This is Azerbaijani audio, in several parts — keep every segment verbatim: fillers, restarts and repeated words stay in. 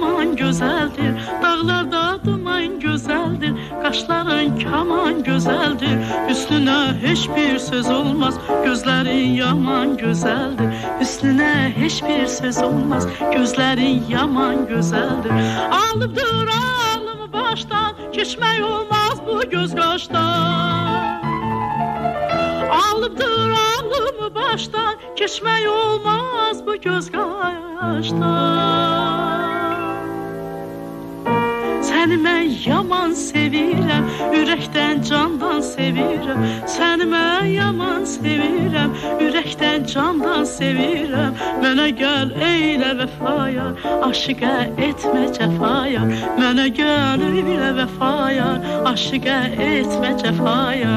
yaman gözəldir. Dağlarda duman gözəldir. Qaşların kaman gözəldir. Üstünə heç bir söz olmaz. Gözlərin yaman gözəldir. Üstünə heç bir söz olmaz. Gözlərin yaman gözəldir. Alıbdır ağlımı başdan, keçmək olmaz bu göz qaşdan. Alıbdır ağlımı başdan, keçmək olmaz bu göz qaşdan. Səni mən yaman sevirəm, ürəkdən candan sevirəm. Səni mən yaman sevirəm, ürəkdən candan sevirəm. Mənə gəl eylə vəfaya, aşiqə etmə cəfaya. Mənə gəl eylə vəfaya, aşiqə etmə cəfaya.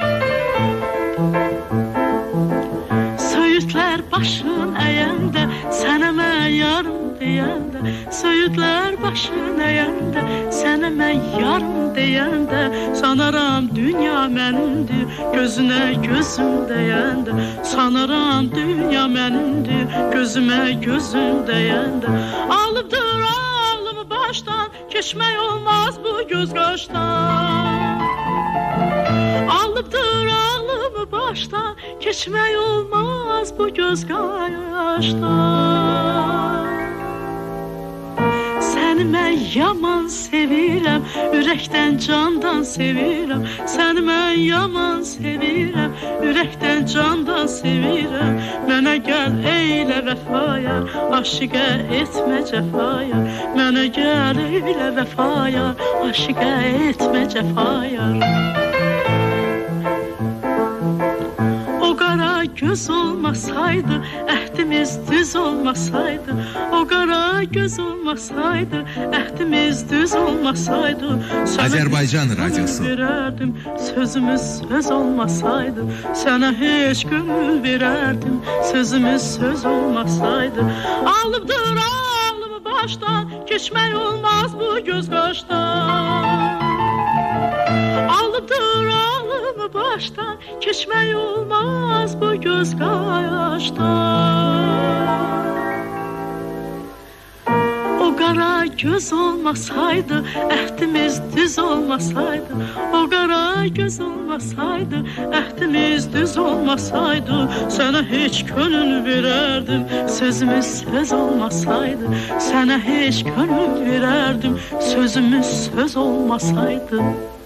Söğütlər başın əyəndə, sənə mən yarım deyəndə. Söğütlər başın əyəndə, sənə mən yarım deyəndə. Sanaram dünya mənimdir, gözünə gözüm deyəndə. Sanaram dünya mənimdir, gözümə gözüm deyəndə. Alıbdır ağlımı başdan, keçmək olmaz bu göz qaşdan. Alıbdır ağlımı başdan, keçmək olmaz bu göz qaşdan. Səni mən yaman sevirəm, ürəkdən candan sevirəm. Səni mən yaman sevirəm, ürəkdən candan sevirəm. Mənə gəl eylə vəfaya, aşiqə etmə cəfaya. Mənə gəl eylə vəfaya, aşiqə etmə cəfaya. O qara göz olmasaydı, əhdimiz düz olmasaydı. O qara göz olmasaydı, əhdimiz düz olmasaydı. Azərbaycan Radyosu. Verərdim, sözümüz söz olmasaydı. Sənə heç gönül verərdim, sözümüz söz olmasaydı. Alıbdır ağlımı başdan, keçmək olmaz bu göz qaşdan. Alıbdır ağlımı başdan, keçmək olmaz bu göz qaşdan. O qara göz olmasaydı, əhdimiz düz olmasaydı. O qara göz olmasaydı, əhdimiz düz olmasaydı. Sənə heç könül verərdim, sözümüz söz olmasaydı. Sənə heç könül verərdim, sözümüz söz olmasaydı.